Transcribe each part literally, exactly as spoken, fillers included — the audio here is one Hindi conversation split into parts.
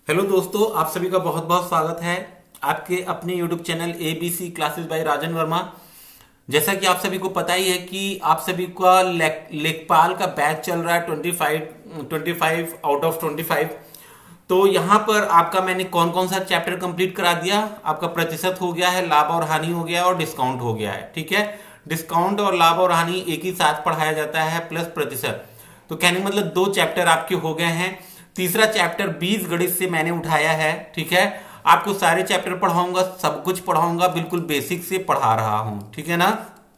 हेलो दोस्तों, आप सभी का बहुत बहुत स्वागत है आपके अपने YouTube channel ABC classes by Rajan Verma. जैसा कि आप सभी को पता ही है कि आप सभी का लेक, लेखपाल का बैच चल रहा है पच्चीस पच्चीस आउट ऑफ पच्चीस। तो यहाँ पर आपका मैंने कौन कौन सा चैप्टर कंप्लीट करा दिया। आपका प्रतिशत हो गया है, लाभ और हानि हो गया और डिस्काउंट हो गया है। ठीक है, डिस्काउंट और लाभ और हानि एक ही साथ पढ़ाया जाता है, प्लस प्रतिशत। तो कहने मतलब दो चैप्टर आपके हो गए हैं। तीसरा चैप्टर बीज गणित से मैंने उठाया है। ठीक है, आपको सारे चैप्टर पढ़ाऊंगा, सब कुछ पढ़ाऊंगा, बिल्कुल बेसिक से पढ़ा रहा हूं। ठीक है ना।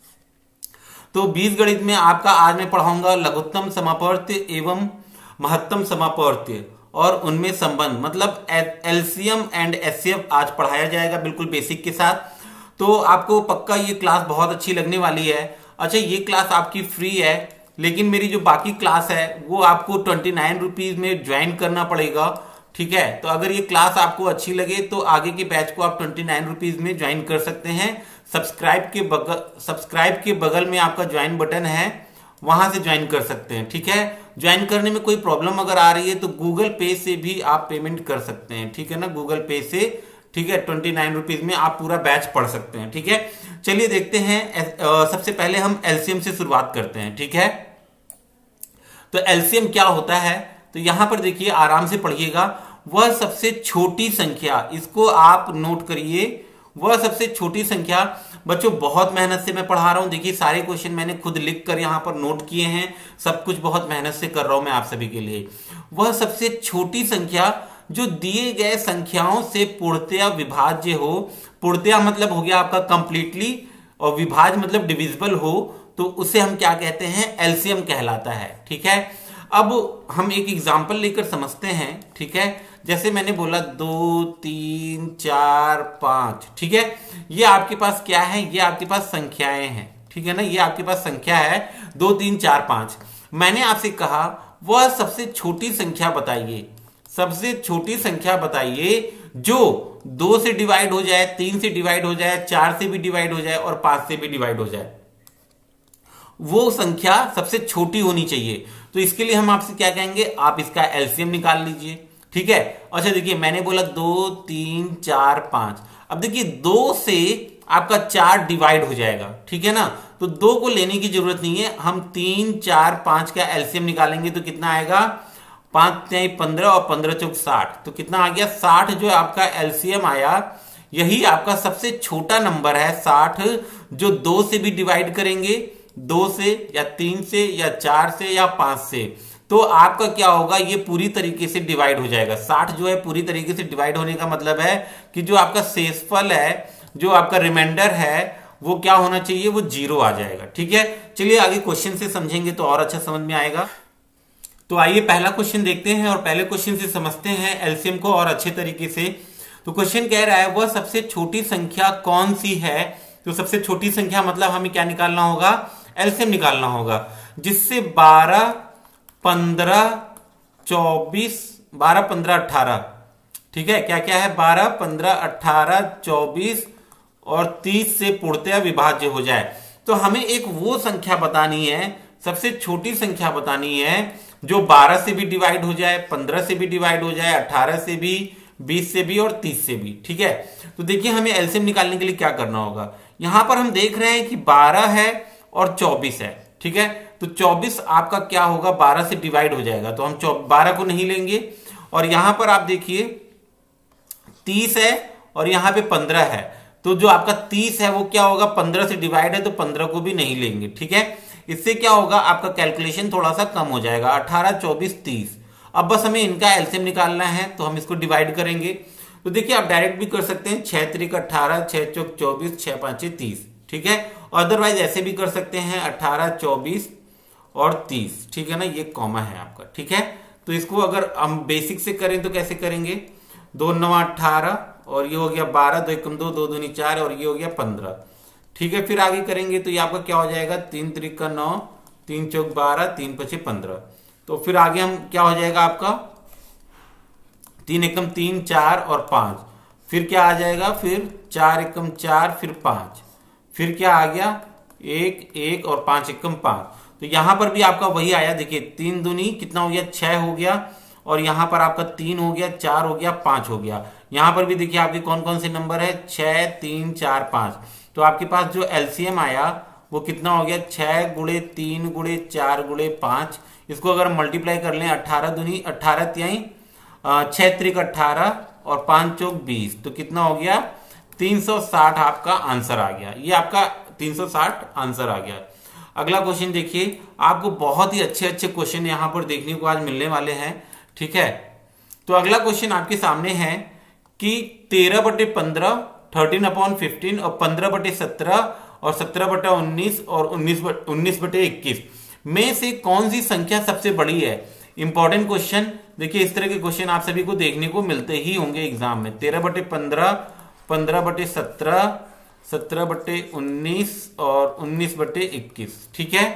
तो बीज गणित में आपका आज मैं पढ़ाऊंगा लघुत्तम समापवर्त्य एवं महत्तम समापवर्त्य और उनमें संबंध, मतलब एलसीएम एंड एचसीएफ आज पढ़ाया जाएगा बिल्कुल बेसिक के साथ। तो आपको पक्का ये क्लास बहुत अच्छी लगने वाली है। अच्छा, ये क्लास आपकी फ्री है, लेकिन मेरी जो बाकी क्लास है वो आपको ट्वेंटी नाइन रुपीज में ज्वाइन करना पड़ेगा। ठीक है, तो अगर ये क्लास आपको अच्छी लगे तो आगे के बैच को आप ट्वेंटी नाइन रुपीज में ज्वाइन कर सकते हैं। सब्सक्राइब के बगल सब्सक्राइब के बगल में आपका ज्वाइन बटन है, वहां से ज्वाइन कर सकते हैं। ठीक है, ज्वाइन करने में कोई प्रॉब्लम अगर आ रही है तो गूगल पे से भी आप पेमेंट कर सकते हैं। ठीक है ना, गूगल पे से। ठीक है, ट्वेंटी नाइन रुपीज में आप पूरा बैच पढ़ सकते हैं। ठीक है, चलिए देखते हैं। सबसे पहले हम एलसीएम से शुरुआत करते हैं। ठीक है, तो एलसीएम क्या होता है, तो यहां पर देखिए, आराम से पढ़िएगा। वह सबसे छोटी संख्या, इसको आप नोट करिए, वह सबसे छोटी संख्या। बच्चों बहुत मेहनत से मैं पढ़ा रहा हूं, देखिए सारे क्वेश्चन मैंने खुद लिख कर यहां पर नोट किए हैं, सब कुछ बहुत मेहनत से कर रहा हूं मैं आप सभी के लिए। वह सबसे छोटी संख्या जो दिए गए संख्याओं से पूर्णतया विभाज्य हो। पूर्णतया मतलब हो गया आपका कंप्लीटली, और विभाज्य मतलब डिविजिबल हो, तो उसे हम क्या कहते हैं, एलसीएम कहलाता है। ठीक है, अब हम एक एग्जांपल लेकर समझते हैं। ठीक है, जैसे मैंने बोला दो तीन चार पांच। ठीक है, ये आपके पास क्या है, ये आपके पास संख्याएं हैं। ठीक है ना, ये आपके पास संख्या है दो तीन चार पांच। मैंने आपसे कहा वह सबसे छोटी संख्या बताइए, सबसे छोटी संख्या बताइए जो दो से डिवाइड हो जाए, तीन से डिवाइड हो जाए, चार से भी डिवाइड हो जाए और पांच से भी डिवाइड हो जाए। वो संख्या सबसे छोटी होनी चाहिए। तो इसके लिए हम आपसे क्या कहेंगे, आप इसका एलसीएम निकाल लीजिए। ठीक है, अच्छा देखिए, मैंने बोला दो तीन चार पांच। अब देखिए, दो से आपका चार डिवाइड हो जाएगा। ठीक है ना, तो दो को लेने की जरूरत नहीं है, हम तीन चार पांच का एलसीएम निकालेंगे तो कितना आएगा, पांच त्याई पंद्रह और पंद्रह चौक साठ। तो कितना आ गया, साठ जो आपका एलसीएम आया, यही आपका सबसे छोटा नंबर है साठ, जो दो से भी डिवाइड करेंगे, दो से या तीन से या चार से या पांच से, तो आपका क्या होगा, ये पूरी तरीके से डिवाइड हो जाएगा। साठ जो है पूरी तरीके से डिवाइड होने का मतलब है कि जो आपका शेषफल है, जो आपका रिमाइंडर है, वो क्या होना चाहिए, वो जीरो आ जाएगा। ठीक है, चलिए आगे क्वेश्चन से समझेंगे तो और अच्छा समझ में आएगा। तो आइए पहला क्वेश्चन देखते हैं और पहले क्वेश्चन से समझते हैं एलसीएम को और अच्छे तरीके से। तो क्वेश्चन कह रहा है वह सबसे छोटी संख्या कौन सी है। तो सबसे छोटी संख्या मतलब हमें क्या निकालना होगा, एलसीएम निकालना होगा, जिससे बारह पंद्रह चौबीस, बारह पंद्रह अठारह। ठीक है, क्या क्या है, बारह पंद्रह अठारह चौबीस और तीस से पूर्णतया विभाज्य हो जाए। तो हमें एक वो संख्या बतानी है, सबसे छोटी संख्या बतानी है जो बारह से भी डिवाइड हो जाए, पंद्रह से भी डिवाइड हो जाए, अठारह से भी, बीस से भी और तीस से भी। ठीक है, तो देखिए हमें एलसीएम निकालने के लिए क्या करना होगा। यहां पर हम देख रहे हैं कि बारह है और चौबीस है। ठीक है, तो चौबीस आपका क्या होगा, बारह से डिवाइड हो जाएगा, तो हम बारह को नहीं लेंगे। और यहां पर आप देखिए तीस है और यहां पे पंद्रह है, तो जो आपका तीस है वो क्या होगा, पंद्रह से डिवाइड है, तो पंद्रह को भी नहीं लेंगे। ठीक है, इससे क्या होगा, आपका कैलकुलेशन थोड़ा सा कम हो जाएगा, अठारह चौबीस तीस। अब बस हमें इनका एलसीएम निकालना है, तो हम इसको डिवाइड करेंगे। तो देखिए आप डायरेक्ट भी कर सकते हैं, छह त्रिक अठारह, छह चौक चौबीस, छह पांचे तीस। ठीक है, अदरवाइज ऐसे भी कर सकते हैं, अठारह चौबीस और तीस। ठीक है ना, ये कॉमा है आपका। ठीक है, तो इसको अगर हम बेसिक से करें तो कैसे करेंगे, दो नौ अठारह और ये हो गया बारह, दो एकम दो, दो दूनी चार और ये हो गया पंद्रह। ठीक है, फिर आगे करेंगे तो ये आपका क्या हो जाएगा, तीन त्रिक का नौ, तीन चौक बारह, तीन पचे पंद्रह। तो फिर आगे हम क्या हो जाएगा आपका, तीन एकम तीन, चार और पांच। फिर क्या आ जाएगा, फिर चार एकम चार, फिर पांच, फिर क्या आ गया, एक एक और पांच एकम पांच। तो यहां पर भी आपका वही आया, देखिए तीन दूनी कितना हो गया, छह हो गया, और यहाँ पर आपका तीन हो गया, चार हो गया, पांच हो गया। यहाँ पर भी देखिए आपके कौन कौन से नंबर है, छह, तीन, चार, पांच। तो आपके पास जो एलसीएम आया वो कितना हो गया, छह गुणे तीन गुणे चार गुणे पांच। इसको अगर मल्टीप्लाई कर लें, अट्ठारह दूनी अट्ठारह त्याई छह त्रिक अट्ठारह और पांच चौक बीस, तो कितना हो गया, तीन सौ साठ आपका आंसर आ गया। ये आपका तीन सौ साठ आंसर आ गया। अगला क्वेश्चन देखिए, आपको बहुत ही अच्छे अच्छे क्वेश्चन यहां पर देखने को आज मिलने वाले हैं, ठीक है। तो अगला क्वेश्चन आपके सामने है कि तेरह बटे पंद्रह, थर्टीन अपॉन फिफ्टीन और पंद्रह बटे सत्रह और सत्रह बटे उन्नीस और उन्नीस उन्नीस बटे इक्कीस में से कौन सी संख्या सबसे बड़ी है। Important question. देखिए इस तरह के क्वेश्चन आप सभी को देखने को मिलते ही होंगे एग्जाम में। तेरह बटे पंद्रह, पंद्रह बटे सत्रह, सत्रह बटे उन्नीस और उन्नीस बटे इक्कीस, ठीक है।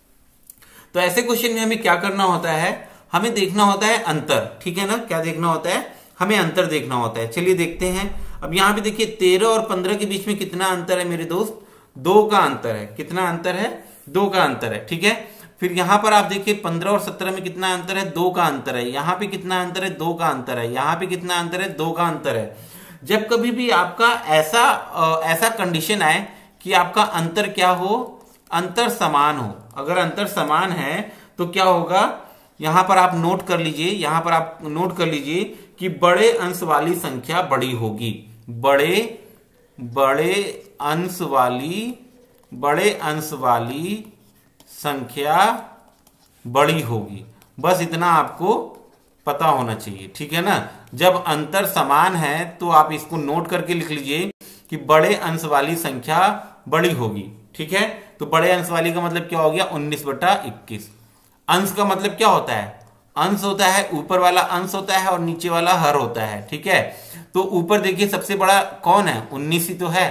तो ऐसे क्वेश्चन में हमें क्या करना होता है, हमें देखना होता है अंतर, ठीक है ना। क्या देखना होता है, हमें अंतर देखना होता है। चलिए देखते हैं। अब यहां पे देखिए तेरह और पंद्रह के बीच में कितना अंतर है मेरे दोस्त, दो का अंतर है। कितना अंतर है, दो का अंतर है, ठीक है। फिर यहां पर आप देखिए पंद्रह और सत्रह में कितना अंतर है, दो का अंतर है। यहां पे कितना अंतर है, दो का अंतर है। यहां पे कितना अंतर है, दो का अंतर है। जब कभी भी आपका ऐसा ऐसा कंडीशन आए कि आपका अंतर क्या हो, अंतर समान हो। अगर अंतर समान है तो क्या होगा, यहां पर आप नोट कर लीजिए, यहां पर आप नोट कर लीजिए कि बड़े अंश वाली संख्या बड़ी होगी। बड़े बड़े अंश वाली बड़े अंश वाली संख्या बड़ी होगी। बस इतना आपको पता होना चाहिए, ठीक है ना। जब अंतर समान है तो आप इसको नोट करके लिख लीजिए कि बड़े अंश वाली संख्या बड़ी होगी, ठीक है। तो बड़े अंश वाली का मतलब क्या हो गया, उन्नीस बटा इक्कीस। अंश का मतलब क्या होता है, अंश होता है ऊपर वाला अंश होता है और नीचे वाला हर होता है, ठीक है। तो ऊपर देखिए सबसे बड़ा कौन है, उन्नीस ही तो है,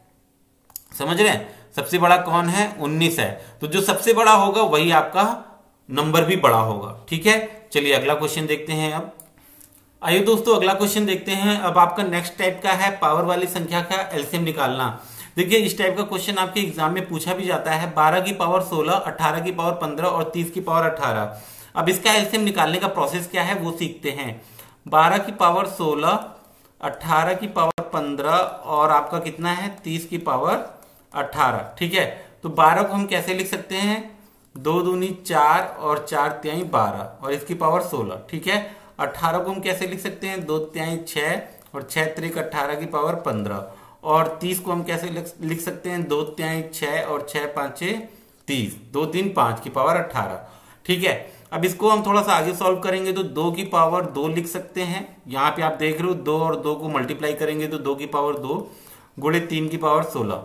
समझ रहे हैं। सबसे बड़ा कौन है, उन्नीस है। तो जो सबसे बड़ा होगा वही आपका नंबर भी बड़ा होगा, ठीक है। चलिए अगला क्वेश्चन देखते हैं। अब आइए दोस्तों अगला क्वेश्चन देखते हैं। अब आपका नेक्स्ट टाइप का है पावर वाली संख्या का एलसीएम निकालना। देखिए इस टाइप का क्वेश्चन आपके एग्जाम में पूछा भी जाता है। बारह की पावर सोलह, अठारह की पावर पंद्रह और तीस की पावर अठारह। अब इसका एलसीएम निकालने का प्रोसेस क्या है वो सीखते हैं। बारह की पावर सोलह, अठारह की पावर पंद्रह और आपका कितना है, तीस की पावर अठारह, ठीक है। तो बारह को हम कैसे लिख सकते हैं, दो दूनी चार और चार त्याई बारह और इसकी पावर सोलह, ठीक है। अठारह को हम कैसे लिख सकते हैं, दो त्याई छह और छह त्रिक अठारह की पावर पंद्रह। और तीस को हम कैसे लिख सकते हैं, दो त्याई छह और छह पांचे तीस, दो तीन पांच की पावर अठारह, ठीक है। अब इसको हम थोड़ा सा आगे सॉल्व करेंगे तो दो की पावर दो लिख सकते हैं। यहाँ पे आप देख रहे हो दो और दो को मल्टीप्लाई करेंगे तो दो की पावर दो गुणे तीन की पावर सोलह,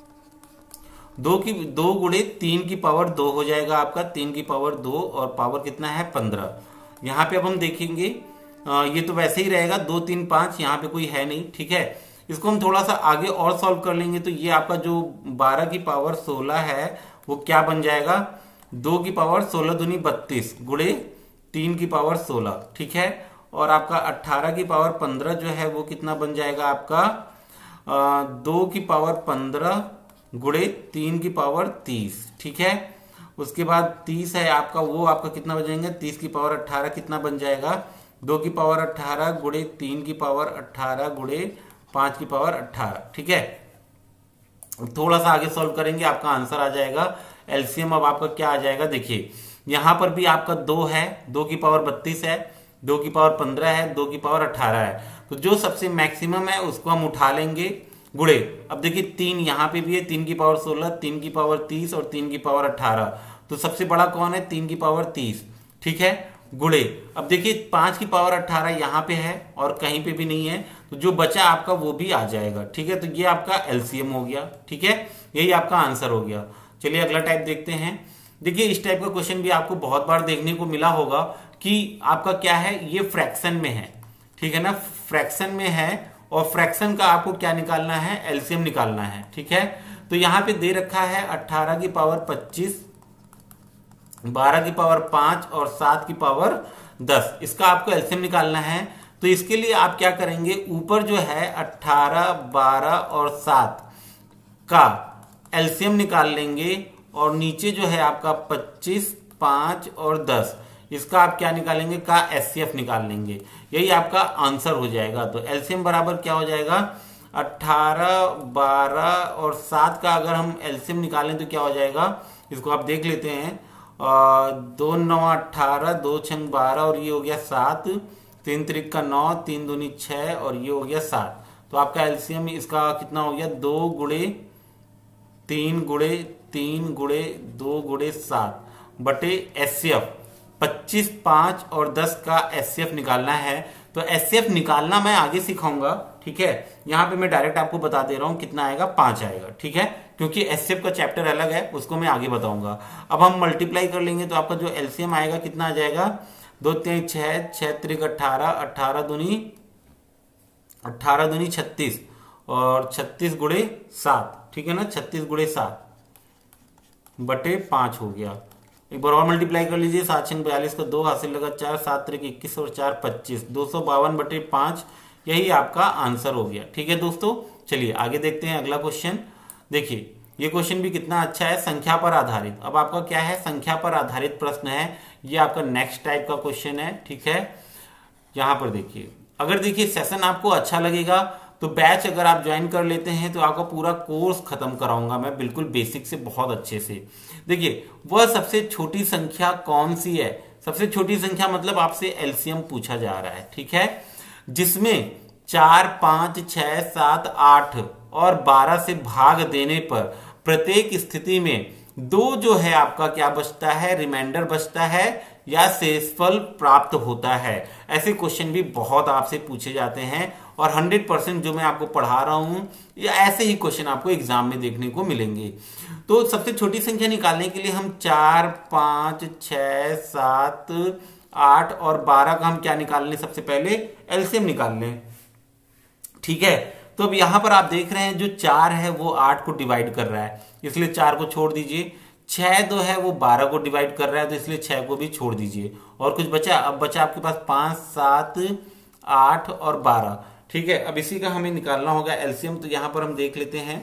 दो की दो गुणे तीन की पावर दो हो जाएगा आपका, तीन की पावर दो और पावर कितना है पंद्रह। यहाँ पे अब हम देखेंगे आ, ये तो वैसे ही रहेगा, दो तीन पांच, यहाँ पे कोई है नहीं, ठीक है। इसको हम थोड़ा सा आगे और सॉल्व कर लेंगे तो ये आपका जो बारह की पावर सोलह है वो क्या बन जाएगा, दो की पावर सोलह दूनी बत्तीस गुणे तीन की पावर सोलह, ठीक है। और आपका अट्ठारह की पावर पंद्रह जो है वो कितना बन जाएगा आपका, आ, दो की पावर पंद्रह गुणे तीन की पावर तीस, ठीक है। उसके बाद तीस है आपका, वो आपका कितना बन जाएगा, तीस की पावर अट्ठारह कितना बन जाएगा, दो की पावर अट्ठारह गुणे तीन की पावर अट्ठारह गुणे पांच की पावर अट्ठारह, ठीक है। थोड़ा सा आगे सॉल्व करेंगे आपका आंसर आ जाएगा। एलसीएम अब आपका क्या आ जाएगा, देखिए यहां पर भी आपका दो है, दो की पावर बत्तीस है, दो की पावर पंद्रह है, दो की पावर अठारह है। तो जो सबसे मैक्सिमम है उसको हम उठा लेंगे गुणे। अब देखिए तीन यहाँ पे भी है, तीन की पावर सोलह, तीन की पावर तीस और तीन की पावर अठारह। तो सबसे बड़ा कौन है, तीन की पावर तीस, ठीक है, गुणे। अब देखिए पांच की पावर अठारह यहाँ पे है और कहीं पे भी नहीं है, तो जो बचा आपका वो भी आ जाएगा, ठीक है। तो ये आपका एलसीएम हो गया, ठीक है, यही आपका आंसर हो गया। चलिए अगला टाइप देखते हैं। देखिए इस टाइप का क्वेश्चन भी आपको बहुत बार देखने को मिला होगा कि आपका क्या है, ये फ्रैक्शन में है, ठीक है ना, फ्रैक्शन में है और फ्रैक्शन का आपको क्या निकालना है, एलसीएम निकालना है, ठीक है। तो यहां पे दे रखा है अठारह की पावर पच्चीस, बारह की पावर पांच और सात की पावर दस। इसका आपको एलसीएम निकालना है। तो इसके लिए आप क्या करेंगे, ऊपर जो है अठारह, बारह और सात का एलसीएम निकाल लेंगे और नीचे जो है आपका पच्चीस, पांच और दस, इसका आप क्या निकालेंगे, का एचसीएफ निकाल लेंगे, यही आपका आंसर हो जाएगा। तो एलसीएम बराबर क्या हो जाएगा, अठारह, बारह और सात का अगर हम एलसीएम निकालें तो क्या हो जाएगा, इसको आप देख लेते हैं। दो नौ अठारह, दो छंग बारह और ये हो गया सात, तीन त्रिक का नौ, तीन दूनी छह और ये हो गया सात। तो आपका एलसीएम इसका कितना हो गया, दो गुड़े तीन गुड़े तीन गुड़े दो गुड़े सात बटे एचसीएफ पच्चीस, पांच और दस का एचसीएफ निकालना है। तो एचसीएफ निकालना मैं आगे सिखाऊंगा, ठीक है। यहां पे मैं डायरेक्ट आपको बता दे रहा हूं कितना आएगा, पांच आएगा, ठीक है, क्योंकि एचसीएफ का चैप्टर अलग है, उसको मैं आगे बताऊंगा। अब हम मल्टीप्लाई कर लेंगे तो आपका जो एलसीएम आएगा कितना आ जाएगा, दो तीन छह, छह त्रिक अठारह, अठारह दूनी अठारह दूनी छत्तीस और छत्तीस गुड़े सात, ठीक है ना, छत्तीस गुड़े सात बटे पांच हो गया। एक बार और मल्टीप्लाई कर लीजिए, सात छंग बयालीस का दो हासिल लगा चार, सात त्रिक इक्कीस और चार पच्चीस, दो सौ बावन बटे पांच, यही आपका आंसर हो गया, ठीक है दोस्तों। चलिए आगे देखते हैं अगला क्वेश्चन। देखिए ये क्वेश्चन भी कितना अच्छा है, संख्या पर आधारित। अब आपका क्या है, संख्या पर आधारित प्रश्न है, ये आपका नेक्स्ट टाइप का क्वेश्चन है, ठीक है। यहां पर देखिए, अगर देखिए सेशन आपको अच्छा लगेगा तो बैच अगर आप ज्वाइन कर लेते हैं तो आपका पूरा कोर्स खत्म कराऊंगा मैं, बिल्कुल बेसिक से बहुत अच्छे से। देखिए वह सबसे छोटी संख्या कौन सी है, सबसे छोटी संख्या मतलब आपसे एलसीएम पूछा जा रहा है, ठीक है, जिसमें चार, पांच, छह, सात, आठ और बारह से भाग देने पर प्रत्येक स्थिति में दो जो है आपका क्या बचता है, रिमाइंडर बचता है या शेषफल प्राप्त होता है। ऐसे क्वेश्चन भी बहुत आपसे पूछे जाते हैं और हंड्रेड परसेंट जो मैं आपको पढ़ा रहा हूं या ऐसे ही क्वेश्चन आपको एग्जाम में देखने को मिलेंगे। तो सबसे छोटी संख्या निकालने के लिए हम चार, पांच, छह, सात, आठ और बारह का हम क्या निकाल लें, सबसे पहले एलसीएम निकाल लें, ठीक है। तो अब यहां पर आप देख रहे हैं जो चार है वो आठ को डिवाइड कर रहा है, इसलिए चार को छोड़ दीजिए। छह जो है वो बारह को डिवाइड कर रहा है, तो इसलिए छह को भी छोड़ दीजिए। और कुछ बचा, अब बचा आपके पास पांच, सात, आठ और बारह, ठीक है। अब इसी का हमें निकालना होगा एलसीएम। तो यहां पर हम देख लेते हैं,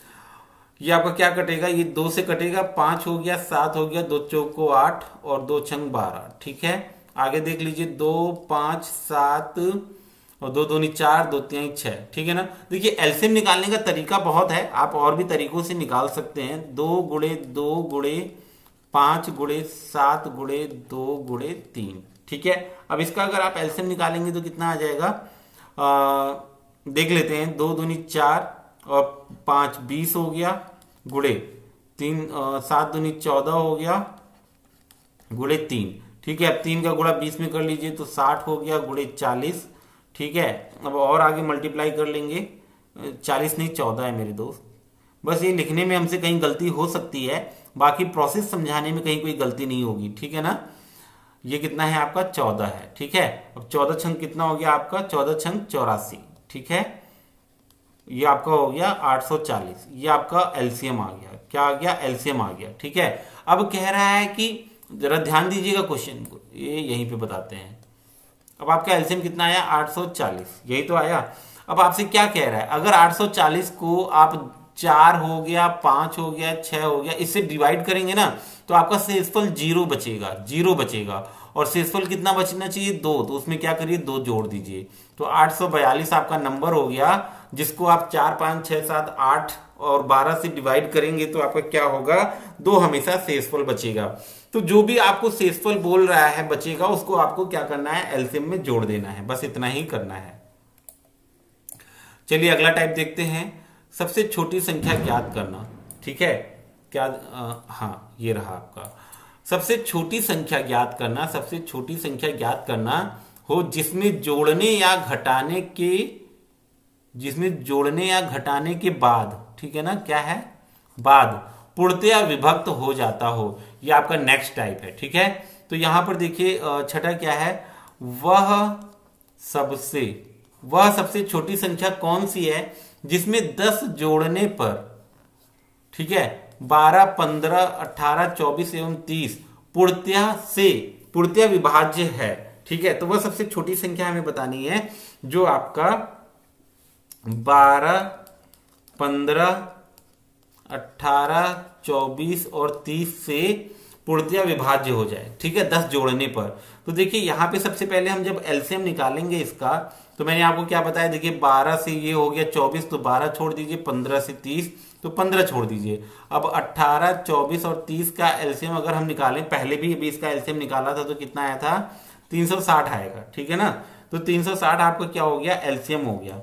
ये आपका क्या कटेगा, ये दो से कटेगा, पांच हो गया, सात हो गया, दो चौको आठ और दो छंग बारह, ठीक है। आगे देख लीजिए, दो, पांच, सात और दो दूनी चार, दो तीन छह, ठीक है ना। देखिए एलसीएम निकालने का तरीका बहुत है, आप और भी तरीकों से निकाल सकते हैं। दो गुड़े दो गुड़े पांच गुड़े सात गुड़े दो गुड़े तीन, ठीक है। अब इसका अगर आप एलसीएम निकालेंगे तो कितना आ जाएगा, आ, देख लेते हैं, दो दूनी चार और पांच बीस हो गया, गुड़े तीन, सात दूनी चौदह हो गया, गुड़े तीन, ठीक है। अब तीन का गुड़ा बीस में कर लीजिए तो साठ हो गया, गुड़े चालीस, ठीक है। अब और आगे मल्टीप्लाई कर लेंगे, चालीस नहीं चौदह है मेरे दोस्त। बस ये लिखने में हमसे कहीं गलती हो सकती है, बाकी प्रोसेस समझाने में कहीं कोई गलती नहीं होगी, ठीक है ना। ये कितना है आपका, चौदह है, ठीक है। अब चौदह छंग कितना हो गया आपका, चौदह छंग चौरासी, ठीक है। ये आपका हो गया आठ सौ चालीस, ये आपका एलसीएम आ गया, क्या आ गया, एलसीएम आ गया, ठीक है। अब कह रहा है कि जरा ध्यान दीजिएगा क्वेश्चन को, ये यहीं पे बताते हैं। अब आपका एलसीएम कितना आया, आठ सौ चालीस, यही तो आया। अब आपसे क्या कह रहा है, अगर आठ सौ चालीस को आप चार हो गया, पांच हो गया, छह हो गया, इससे डिवाइड करेंगे ना तो आपका शेषफल जीरो बचेगा, जीरो बचेगा। और शेषफल कितना बचना चाहिए, दो, तो उसमें क्या करिए, दो जोड़ दीजिए। तो आठ सौ बयालीस आपका नंबर हो गया, जिसको आप चार, पांच, छह, सात, आठ और बारह से डिवाइड करेंगे तो आपका क्या होगा, दो हमेशा शेषफल बचेगा। तो जो भी आपको शेषफल बोल रहा है बचेगा, उसको आपको क्या करना है, एलसीएम में जोड़ देना है, बस इतना ही करना है। चलिए अगला टाइप देखते हैं, सबसे छोटी संख्या ज्ञात करना, ठीक है। क्या आ, हाँ ये रहा आपका, सबसे छोटी संख्या ज्ञात करना, सबसे छोटी संख्या ज्ञात करना हो जिसमें जोड़ने या घटाने के जिसमें जोड़ने या घटाने के बाद, ठीक है ना, क्या है, बाद पूर्णतया विभक्त हो जाता हो, ये आपका नेक्स्ट टाइप है, ठीक है। तो यहां पर देखिए छठा क्या है, वह सबसे वह सबसे छोटी संख्या कौन सी है जिसमें दस जोड़ने पर, ठीक है, बारह, पंद्रह, अठारह, चौबीस एवं तीस पूर्णतया से पूर्णतया विभाज्य है, ठीक है। तो वह सबसे छोटी संख्या हमें बतानी है जो आपका बारह, पंद्रह, अठारह, चौबीस और तीस से पूर्णतया विभाज्य हो जाए, ठीक है, दस जोड़ने पर। तो देखिए यहाँ पे सबसे पहले हम जब एलसीएम निकालेंगे इसका, तो मैंने आपको क्या बताया, देखिए बारह से ये हो गया चौबीस, तो बारह छोड़ दीजिए, पंद्रह से तीस तो पंद्रह छोड़ दीजिए। अब अट्ठारह, चौबीस और तीस का एलसीएम अगर हम निकालें, पहले भी अभी इसका एलसीएम निकाला था तो कितना आया था, तीन सौ साठ आएगा, ठीक है ना। तो तीन सौ साठ आपका क्या हो गया, एलसीएम हो गया,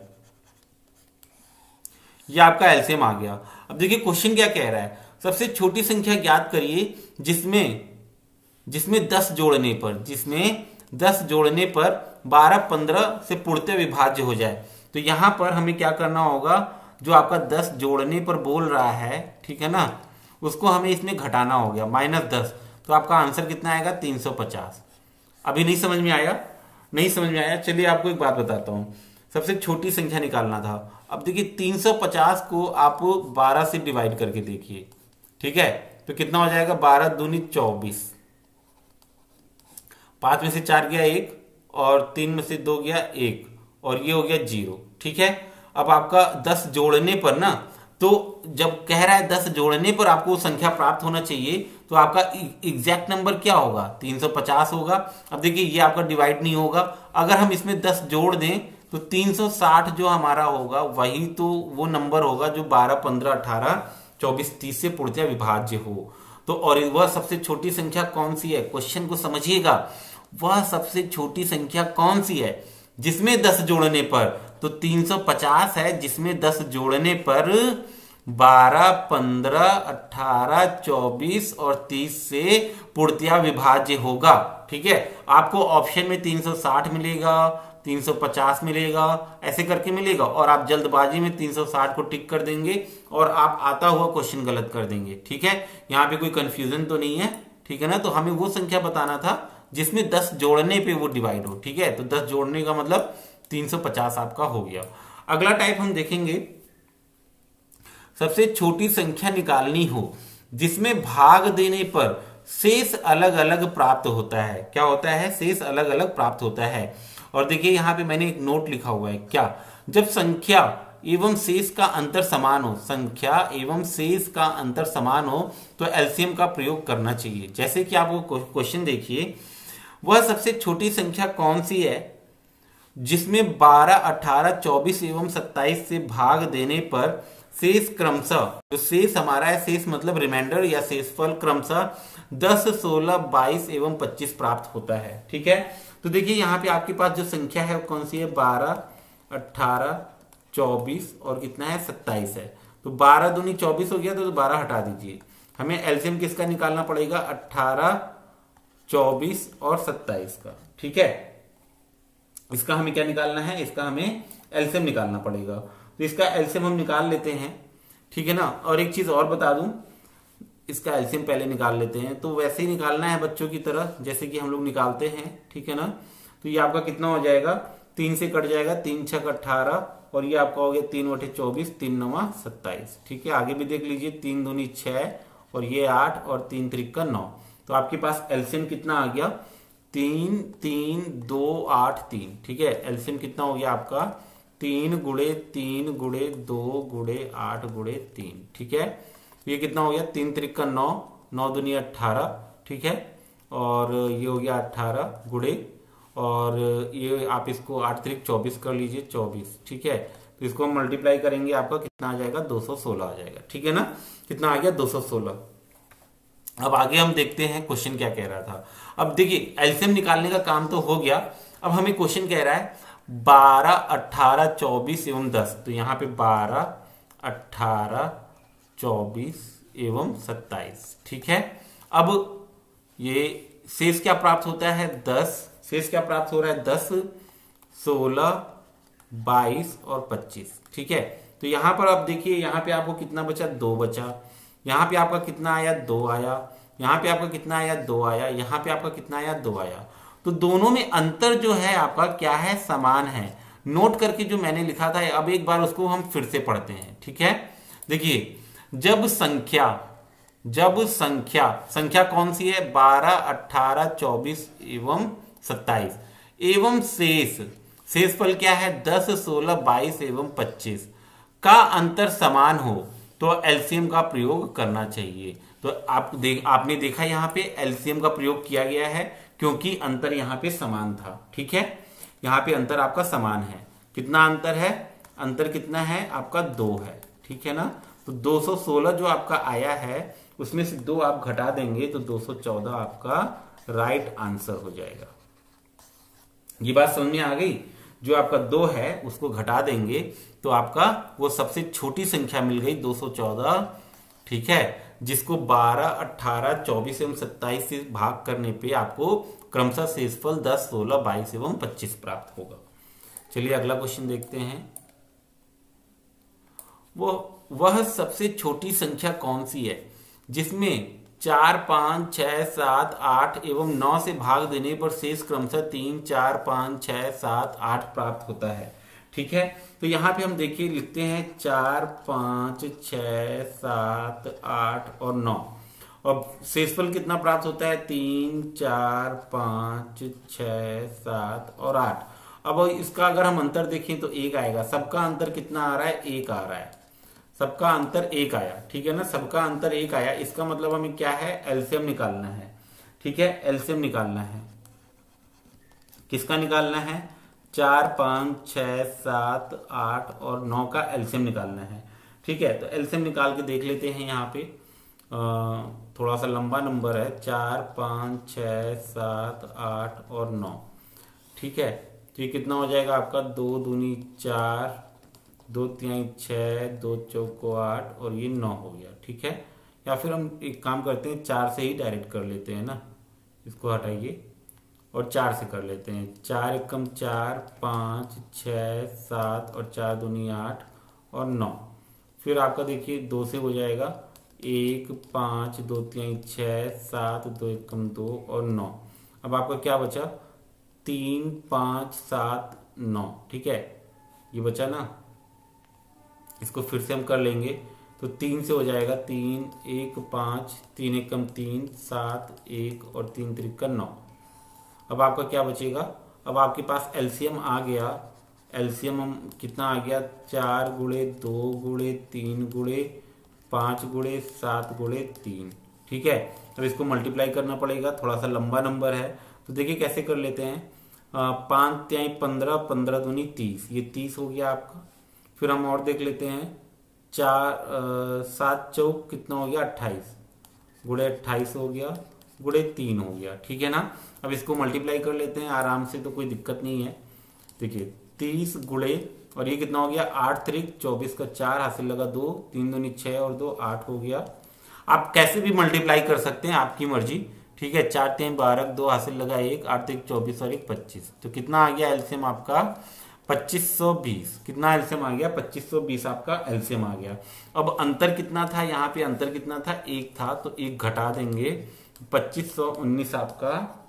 ये आपका एलसीएम आ गया। अब देखिए क्वेश्चन क्या कह रहा है, सबसे छोटी संख्या ज्ञात करिए जिसमें जिसमें दस जोड़ने पर जिसमें दस जोड़ने पर बारह पंद्रह से पूर्णतः विभाज्य हो जाए। तो यहां पर हमें क्या करना होगा, जो आपका दस जोड़ने पर बोल रहा है, ठीक है ना, उसको हमें इसमें घटाना हो गया, माइनस दस। तो आपका आंसर कितना आएगा, तीन सौ पचास। अभी नहीं समझ में आया, नहीं समझ में आया, चलिए आपको एक बात बताता हूं, सबसे छोटी संख्या निकालना था। अब देखिए तीन सौ पचास को आप बारह से डिवाइड करके देखिए, ठीक है, तो कितना हो जाएगा, बारह दूनी चौबीस, पांच में से चार गया एक, और तीन में से दो गया एक, और ये हो गया जीरो, ठीक है। अब आपका दस जोड़ने पर ना, तो जब कह रहा है दस जोड़ने पर आपको संख्या प्राप्त होना चाहिए, तो आपका एग्जैक्ट नंबर क्या होगा, तीन सौ पचास होगा। अब देखिए ये आपका डिवाइड नहीं होगा, अगर हम इसमें दस जोड़ दें तो तीन सौ साठ जो हमारा होगा वही तो वो नंबर होगा जो बारह, पंद्रह, अठारह, चौबीस, तीस से पूर्णतः विभाज्य हो। तो और वह सबसे छोटी संख्या कौन सी है, क्वेश्चन को समझिएगा, वह सबसे छोटी संख्या कौन सी है जिसमें दस जोड़ने पर, तो तीन सौ पचास है जिसमें दस जोड़ने पर बारह, पंद्रह, अठारह, चौबीस और तीस से पूर्णतः विभाज्य होगा, ठीक है। आपको ऑप्शन में तीन सौ साठ मिलेगा, तीन सौ पचास मिलेगा, ऐसे करके मिलेगा, और आप जल्दबाजी में तीन सौ साठ को टिक कर देंगे और आप आता हुआ क्वेश्चन गलत कर देंगे, ठीक है। यहाँ पे कोई कंफ्यूजन तो नहीं है, ठीक है ना। तो हमें वो संख्या बताना था जिसमें दस जोड़ने पे वो डिवाइड हो, ठीक है। तो दस जोड़ने का मतलब तीन सौ पचास आपका हो गया। अगला टाइप हम देखेंगे, सबसे छोटी संख्या निकालनी हो जिसमें भाग देने पर शेष अलग अलग प्राप्त होता है। क्या होता है, शेष अलग अलग प्राप्त होता है। और देखिए यहां पे मैंने एक नोट लिखा हुआ है, क्या, जब संख्या एवं शेष का अंतर समान हो, संख्या एवं शेष का अंतर समान हो तो एलसीएम का प्रयोग करना चाहिए। जैसे कि आप वो क्वेश्चन देखिए, वह सबसे छोटी संख्या कौन सी है जिसमें बारह, अठारह, चौबीस एवं सत्ताईस से भाग देने पर शेष क्रमशः, जो शेष हमारा है, शेष मतलब रिमाइंडर या शेषफल क्रमशः दस, सोलह, बाईस एवं पच्चीस प्राप्त होता है, ठीक है। तो देखिए यहाँ पे आपके पास जो संख्या है वो कौन सी है, बारह, अठारह, चौबीस और कितना है, सत्ताईस है। तो बारह दूनी चौबीस हो गया, तो बारह हटा दीजिए, हमें एलसीएम किसका निकालना पड़ेगा, अठारह, चौबीस और सत्ताईस का, ठीक है। इसका हमें क्या निकालना है, इसका हमें एलसीएम निकालना पड़ेगा। तो इसका एलसीएम हम निकाल लेते हैं, ठीक है ना। और एक चीज और बता दूं, इसका एलसीएम पहले निकाल लेते हैं, तो वैसे ही निकालना है बच्चों की तरह जैसे कि हम लोग निकालते हैं, ठीक है ना। तो ये आपका कितना हो जाएगा, तीन से कट जाएगा, तीन छक अट्ठारह, और ये आपका हो गया तीन बटे चौबीस, तीन नवा सत्ताईस, ठीक है। आगे भी देख लीजिए, तीन दूनी छह और ये आठ और तीन त्रिक का नौ। तो आपके पास एलसीएम कितना आ गया, तीन, तीन, दो, आठ, तीन, ठीक है। एलसीएम कितना हो गया आपका, तीन गुड़े तीन गुड़े दो गुड़े आठ गुड़े तीन, ठीक है। ये कितना हो गया, तीन त्रिक का नौ, नौ दूनी अट्ठारह, ठीक है। और ये हो गया अट्ठारह गुड़े, और ये आप इसको आठ त्रिक चौबीस कर लीजिए, चौबीस, ठीक है। तो इसको हम मल्टीप्लाई करेंगे, आपका कितना आ जाएगा, दो सौ सोलह आ जाएगा, ठीक है ना। कितना आ गया, दो सौ सोलह। अब आगे हम देखते हैं क्वेश्चन क्या कह रहा था। अब देखिए एलसीएम निकालने का काम तो हो गया, अब हमें क्वेश्चन कह रहा है बारह, अट्ठारह, चौबीस एवं दस। तो यहाँ पे बारह, अट्ठारह, चौबीस एवं सत्ताईस, ठीक है। अब ये शेष क्या प्राप्त होता है, दस, शेष क्या प्राप्त हो रहा है, दस, सोलह, बाईस और पच्चीस, ठीक है। तो यहां पर आप देखिए, यहां पे आपको कितना बचा, दो बचा, यहां पे आपका कितना आया, दो आया, यहां पे आपका कितना आया, दो आया, यहां पे आपका कितना आया, दो आया। तो दोनों में अंतर जो है आपका क्या है, समान है। नोट करके जो मैंने लिखा था, अब एक बार उसको हम फिर से पढ़ते हैं, ठीक है। देखिए जब संख्या जब संख्या संख्या कौन सी है, बारह, अट्ठारह, चौबीस एवं सत्ताईस एवं शेष शेषफल क्या है, दस, सोलह, बाईस एवं पच्चीस का अंतर समान हो तो एलसीएम का प्रयोग करना चाहिए। तो आप देख आपने देखा यहाँ पे एलसीएम का प्रयोग किया गया है क्योंकि अंतर यहाँ पे समान था। ठीक है, यहाँ पे अंतर आपका समान है। कितना अंतर है? अंतर कितना है आपका? दो है। ठीक है ना, तो दो सौ सोलह जो आपका आया है उसमें से दो आप घटा देंगे तो दो सौ चौदह आपका राइट आंसर हो जाएगा। ये बात समझ में आ गई? जो आपका दो है उसको घटा देंगे तो आपका वो सबसे छोटी संख्या मिल गई दो सौ चौदह। ठीक है, जिसको बारह, अठारह, चौबीस एवं सत्ताईस से भाग करने पे आपको क्रमशः शेषफल दस, सोलह, बाईस एवं पच्चीस प्राप्त होगा। चलिए अगला क्वेश्चन देखते हैं। वो वह सबसे छोटी संख्या कौन सी है जिसमें चार, पांच, छह, सात, आठ एवं नौ से भाग देने पर शेष क्रमशः तीन, चार, पांच, छह, सात, आठ प्राप्त होता है। ठीक है, तो यहां पे हम देखिए लिखते हैं चार, पांच, छह, सात, आठ और नौ। और शेषफल कितना प्राप्त होता है? तीन, चार, पांच, छह, सात और आठ। अब इसका अगर हम अंतर देखें तो एक आएगा। सबका अंतर कितना आ रहा है? एक आ रहा है। सबका अंतर एक आया। ठीक है ना, सबका अंतर एक आया। इसका मतलब हमें क्या है? एलसीएम निकालना है। ठीक है, एलसीएम निकालना है। किसका निकालना है? चार, पांच, छह, सात, आठ और नौ का एलसीएम निकालना है। ठीक है, तो एलसीएम निकाल के देख लेते हैं। यहाँ पे आ, थोड़ा सा लंबा नंबर है। चार, पांच, छह, सात, आठ और नौ। ठीक है, तो ये कितना हो जाएगा आपका? दो दूनी चार, दो तिहाई छह, दो चौको आठ और ये नौ हो गया। ठीक है, या फिर हम एक काम करते हैं, चार से ही डायरेक्ट कर लेते हैं ना। इसको हटाइए और चार से कर लेते हैं। चार एकम चार, पाँच, छः, सात और चार दूनी आठ और नौ। फिर आपका देखिए दो से हो जाएगा एक, पाँच, दो तिहाई छः, सात, दो एकम दो और नौ। अब आपका क्या बचा? तीन, पाँच, सात, नौ। ठीक है, ये बचा ना। इसको फिर से हम कर लेंगे तो तीन से हो जाएगा तीन, एक, पाँच, तीन एकम तीन, सात, एक और तीन त्रिका नौ। अब आपका क्या बचेगा? अब आपके पास एलसीएम आ गया। एलसीएम हम कितना आ गया? चार गुणे दो गुणे तीन गुणे पाँच गुणे सात गुणे तीन। ठीक है, अब इसको मल्टीप्लाई करना पड़ेगा। थोड़ा सा लंबा नंबर है तो देखिए कैसे कर लेते हैं। पाँच त्याई पंद्रह, पंद्रह दूनी तीस, ये तीस हो गया आपका। फिर हम और देख लेते हैं। चार, सात चौक कितना हो गया? अट्ठाईस, गुणे अट्ठाईस हो गया, गुणे तीन हो गया। ठीक है ना, अब इसको मल्टीप्लाई कर लेते हैं आराम से, तो कोई दिक्कत नहीं है। देखिए तीस गुणे और ये कितना हो गया? आठ त्रिक चौबीस का चार, हासिल लगा दो, तीन दूनी छह और दो आठ हो गया। आप कैसे भी मल्टीप्लाई कर सकते हैं, आपकी मर्जी। ठीक है, चार तीन बारह, दो हासिल लगा एक, आठ त्रिक चौबीस और एक पच्चीस। तो कितना आ गया एलसीएम आपका? पच्चीस सौ बीस। कितना एलसीएम आ गया? पच्चीस सौ बीस आपका एलसीएम आ गया। अब अंतर कितना था? यहाँ पे अंतर कितना था? एक था, तो एक घटा देंगे, पच्चीस सौ उन्नीस आपका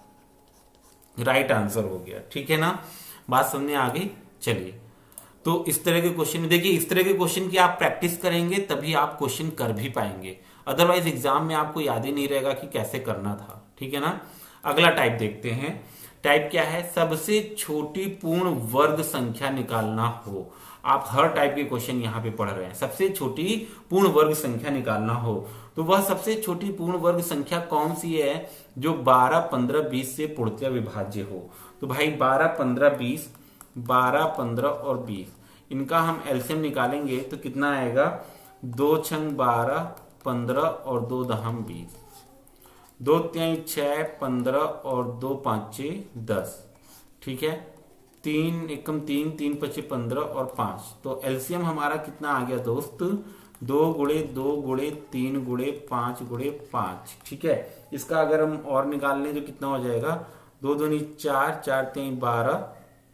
राइट आंसर हो गया। ठीक है ना, बात समझ में आ गई? चलिए, तो इस तरह के क्वेश्चन में देखिए, इस तरह के क्वेश्चन की आप प्रैक्टिस करेंगे तभी आप क्वेश्चन कर भी पाएंगे, अदरवाइज एग्जाम में आपको याद ही नहीं रहेगा कि कैसे करना था। ठीक है ना, अगला टाइप देखते हैं। टाइप क्या है? सबसे छोटी पूर्ण वर्ग संख्या निकालना हो। आप हर टाइप के क्वेश्चन यहाँ पे पढ़ रहे हैं। सबसे छोटी पूर्ण वर्ग संख्या निकालना हो तो वह सबसे छोटी पूर्ण वर्ग संख्या कौन सी है जो बारह, पंद्रह, बीस से पूर्णतः विभाज्य हो? तो भाई बारह, पंद्रह, बीस, बारह, पंद्रह और बीस, इनका हम एलसीएम निकालेंगे तो कितना आएगा? दो छंग बारह, पंद्रह और दो दहम बीस, दो त्याई छह, पंद्रह और दो पांचे दस। ठीक है, तीन एकम तीन, तीन पचे पंद्रह और पांच। तो एलसीएम हमारा कितना आ गया दोस्त? दो गुणे दो गुणे तीन गुणे पांच गुणे पांच। ठीक है, इसका अगर हम और निकाल लें तो कितना हो जाएगा? दो दूनी चार, चार तीन बारह।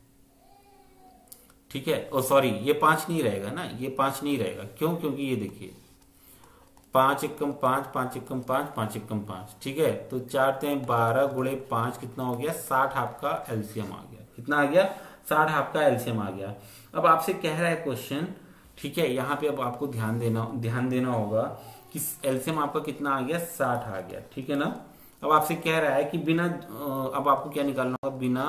ठीक है, ओ सॉरी, ये पांच नहीं रहेगा ना, ये पांच नहीं रहेगा। क्यों? क्योंकि ये देखिए पांच एकम पांच, पांच एकम पांच, पांच एकम पांच। ठीक है, तो चार तीन बारह गुणे पांच कितना हो गया? साठ आपका एलसीएम आ गया। कितना आ गया? साठ आपका एलसीएम आ गया। अब आपसे कह रहा है क्वेश्चन, ठीक है, यहाँ पे अब आपको ध्यान देना ध्यान देना होगा कि एलसीएम आपका कितना आ गया? साठ आ गया। ठीक है ना, अब आपसे कह रहा है कि बिना, अब आपको क्या निकालना होगा? बिना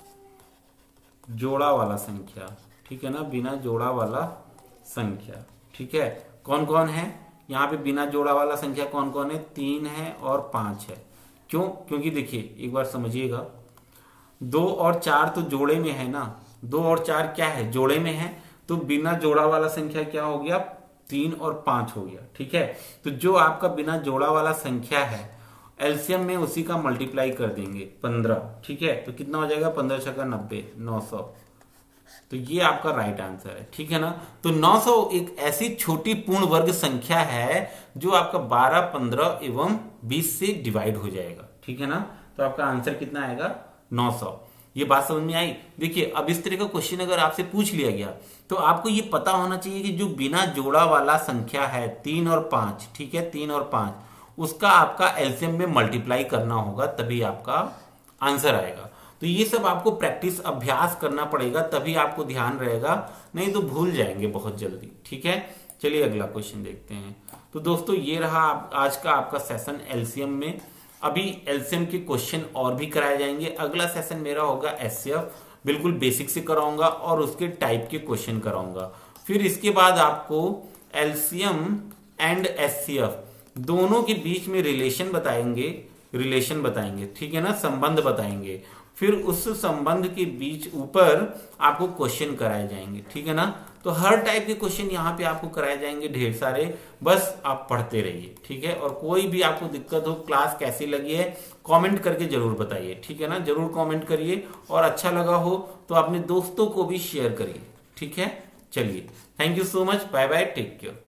जोड़ा वाला संख्या। ठीक है ना, बिना जोड़ा वाला संख्या। ठीक है, कौन कौन है? यहाँ पे बिना जोड़ा वाला संख्या कौन कौन है, तीन है और पांच है। क्यों? क्योंकि देखिए एक बार समझिएगा, दो और चार तो जोड़े में है ना, दो और चार क्या है, जोड़े में है, तो बिना जोड़ा वाला संख्या क्या हो गया, तीन और पांच हो गया। ठीक है, तो जो आपका बिना जोड़ा वाला संख्या है एलसीएम में उसी का मल्टीप्लाई कर देंगे पंद्रह। ठीक है, तो कितना हो जाएगा, पंद्रह छक्का नब्बे, नौ सौ। तो ये आपका राइट आंसर है। ठीक है ना, तो नौ सौ एक ऐसी छोटी पूर्ण वर्ग संख्या है जो आपका बारह, पंद्रह एवं बीस से डिवाइड हो जाएगा। ठीक है ना, तो आपका आंसर कितना आएगा, नौ सौ। ये बात समझ में आई। देखिए अब इस तरह का क्वेश्चन अगर आपसे पूछ लिया गया तो आपको ये पता होना चाहिए कि जो बिना जोड़ा वाला संख्या है तीन और पांच, ठीक है, तीन और पांच, उसका आपका एलसीएम में मल्टीप्लाई करना होगा, तभी आपका आंसर आएगा। तो ये सब आपको प्रैक्टिस, अभ्यास करना पड़ेगा, तभी आपको ध्यान रहेगा, नहीं तो भूल जाएंगे बहुत जल्दी। ठीक है, चलिए अगला क्वेश्चन देखते हैं। तो दोस्तों ये रहा आज का आपका सेशन एलसीएम में। अभी एलसीएम के क्वेश्चन और भी कराए जाएंगे। अगला सेशन मेरा होगा एचसीएफ, बिल्कुल बेसिक से कराऊंगा और उसके टाइप के क्वेश्चन कराऊंगा। फिर इसके बाद आपको एलसीएम एंड एचसीएफ दोनों के बीच में रिलेशन बताएंगे, रिलेशन बताएंगे, ठीक है ना, संबंध बताएंगे। फिर उस संबंध के बीच ऊपर आपको क्वेश्चन कराए जाएंगे। ठीक है ना, तो हर टाइप के क्वेश्चन यहाँ पे आपको कराए जाएंगे, ढेर सारे, बस आप पढ़ते रहिए। ठीक है, और कोई भी आपको दिक्कत हो, क्लास कैसी लगी है कमेंट करके जरूर बताइए। ठीक है ना, जरूर कमेंट करिए, और अच्छा लगा हो तो अपने दोस्तों को भी शेयर करिए। ठीक है, चलिए, thank you so much, bye bye, take care.